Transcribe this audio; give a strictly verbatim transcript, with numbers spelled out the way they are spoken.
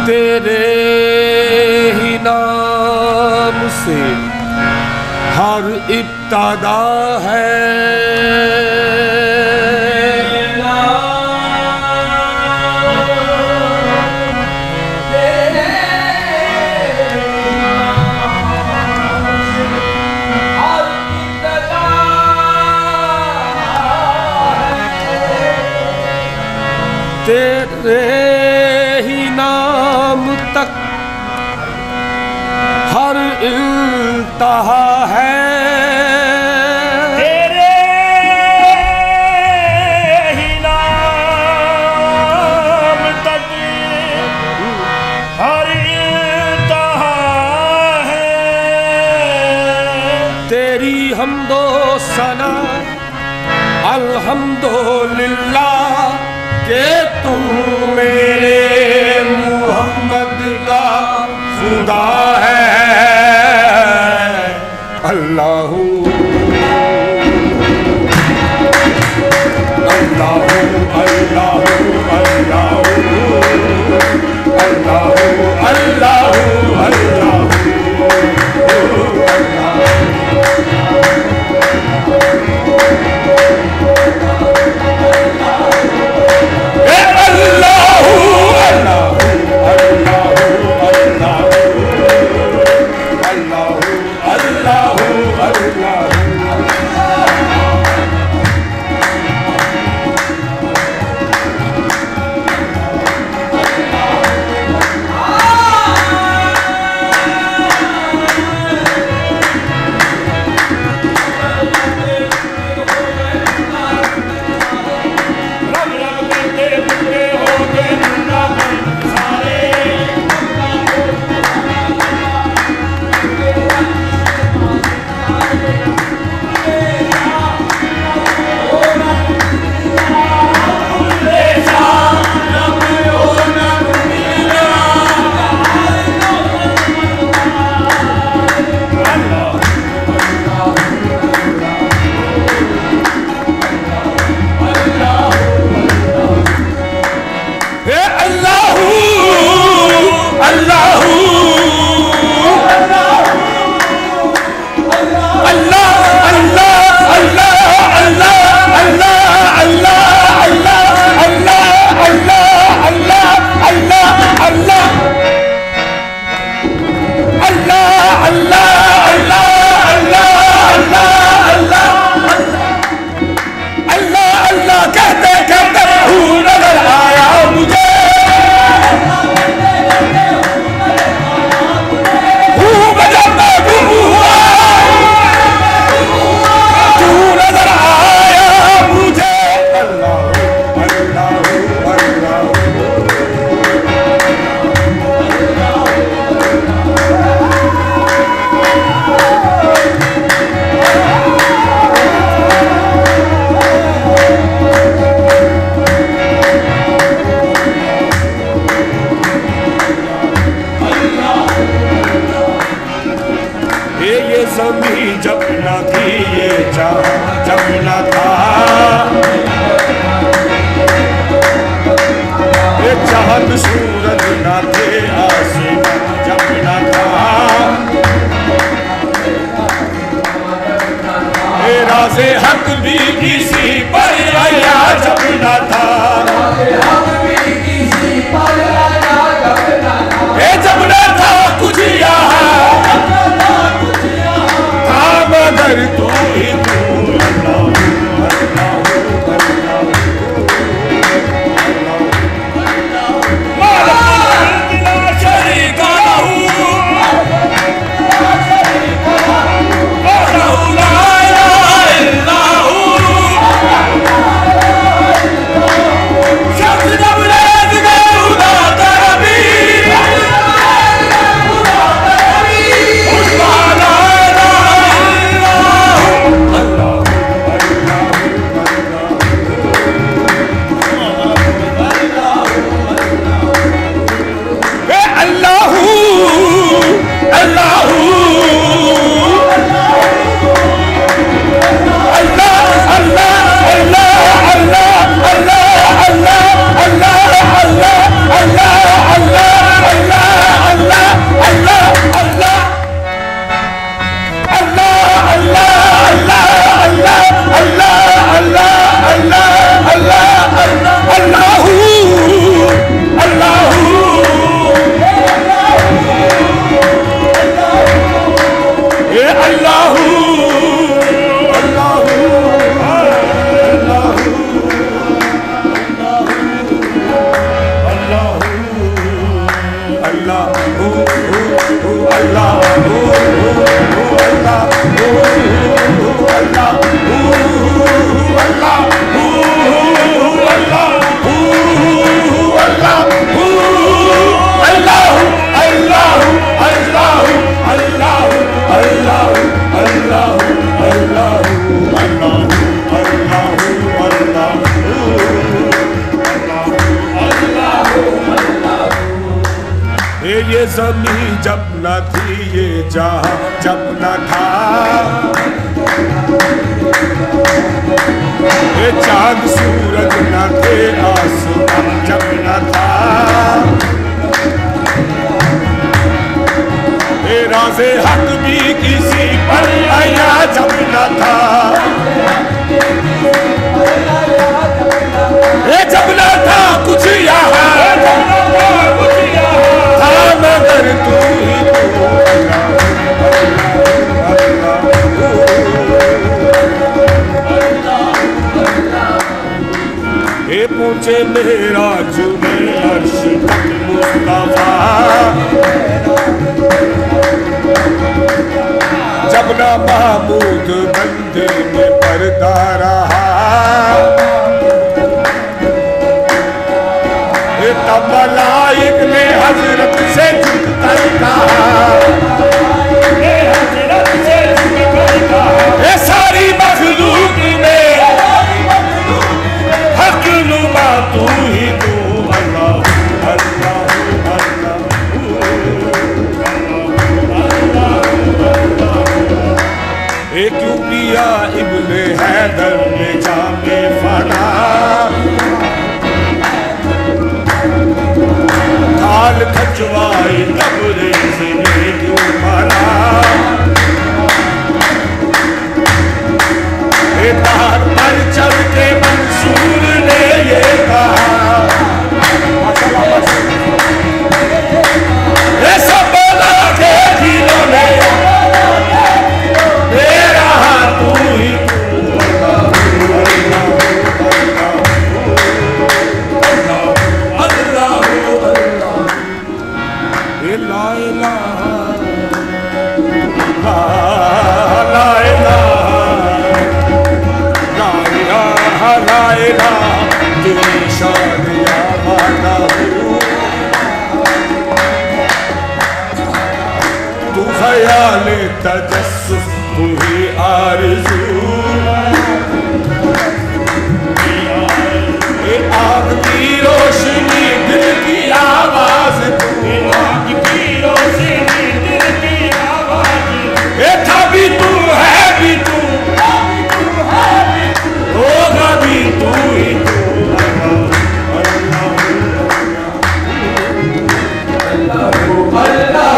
तेरे ही नाम से हर इब्तदा है। तेरे ही नाम तक हर इंतहा है। तेरे ही नाम तक हर इंतहा है। तेरी हमदो सना अल्हम्दुलिल्लाह के तू मेरे मोहम्मद का खुदा है। अल्लाहू अल्लाहू अल्लाहू अल्लाहू अल्लाहू अल्लाहू जब न थी ये जब न था ये चांद सूरज न थे आसमां जब न था ये राज़े हक भी किसी पर आया जब न था ये जब न था कुछ यहाँ मगर तू ही तू अल्लाह अल्लाह अल्लाह ये ज़मीं जब न थी, ये जहां जब न था, ये चांद सूरज न थे, आसमान जब न था, ये राज़े हक भी किसी पर आया जब न था, ये जब न था कुछ यहाँ था, मगर तू ही तू ये पूछे मेरा जुमे अर्श तक मुस्तफा, जब ना महमूद बंदे में पर्दा रहा, तब मलाइक ने हजरत से झुक कर कहा, हजरत से झुक कर कहा, ये सारी मखलूक में हक नुमा तू ही तू, अल्लाह अल्लाह अल्लाह। ये क्यों पिया इब्ने हैदर ने जामे फना, हाल खचवाई तबरेज़ ने क्यों मारा, ये तार पर चल के मंसूर ने ये कहा, ये सब बोला के दिलों ने मेरा तू ही तू ख्याल तजस्सुस तू ही आरज़ू, ये आग की रोशनी दिल की आवाज़ तू, आग की रोशनी दिल की आवाज़, ये था भी तू है भी तू, होगा भी तू ही तू, अल्लाह अल्लाह